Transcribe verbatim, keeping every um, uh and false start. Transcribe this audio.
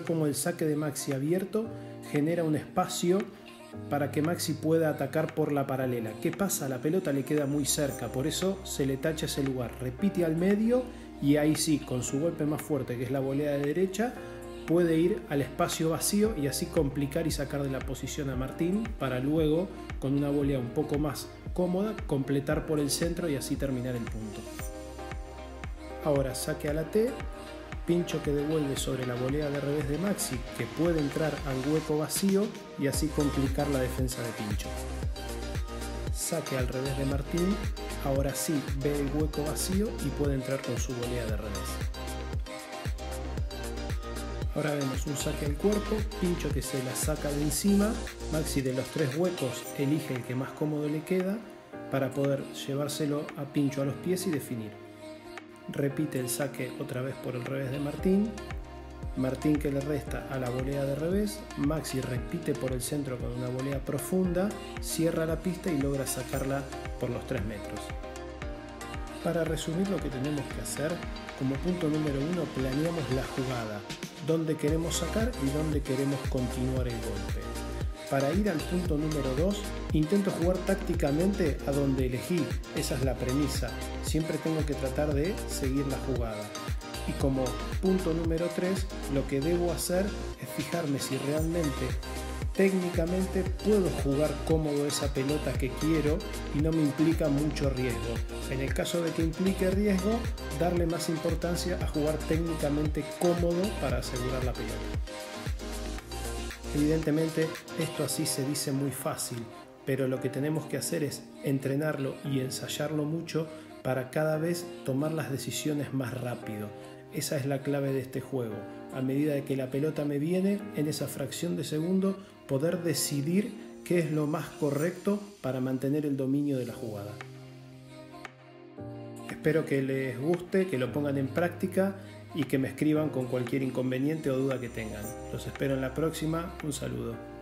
cómo el saque de Maxi abierto genera un espacio para que Maxi pueda atacar por la paralela. ¿Qué pasa? La pelota le queda muy cerca, por eso se le tacha ese lugar. Repite al medio y ahí sí, con su golpe más fuerte, que es la volea de derecha, puede ir al espacio vacío y así complicar y sacar de la posición a Martín para luego, con una volea un poco más cómoda, completar por el centro y así terminar el punto. Ahora saque a la T, pincho que devuelve sobre la volea de revés de Maxi, que puede entrar al hueco vacío y así complicar la defensa de pincho. Saque al revés de Martín, ahora sí ve el hueco vacío y puede entrar con su volea de revés. Ahora vemos un saque al cuerpo, pincho que se la saca de encima, Maxi de los tres huecos elige el que más cómodo le queda para poder llevárselo a pincho a los pies y definir. Repite el saque otra vez por el revés de Martín, Martín que le resta a la volea de revés, Maxi repite por el centro con una volea profunda, cierra la pista y logra sacarla por los tres metros. Para resumir lo que tenemos que hacer, como punto número uno planeamos la jugada, dónde queremos sacar y dónde queremos continuar el golpe. Para ir al punto número dos, intento jugar tácticamente a donde elegí, esa es la premisa, siempre tengo que tratar de seguir la jugada. Y como punto número tres, lo que debo hacer es fijarme si realmente técnicamente puedo jugar cómodo esa pelota que quiero y no me implica mucho riesgo. En el caso de que implique riesgo, darle más importancia a jugar técnicamente cómodo para asegurar la pelota. Evidentemente esto así se dice muy fácil, pero lo que tenemos que hacer es entrenarlo y ensayarlo mucho para cada vez tomar las decisiones más rápido. Esa es la clave de este juego. A medida de que la pelota me viene, en esa fracción de segundo, poder decidir qué es lo más correcto para mantener el dominio de la jugada. Espero que les guste, que lo pongan en práctica y que me escriban con cualquier inconveniente o duda que tengan. Los espero en la próxima. Un saludo.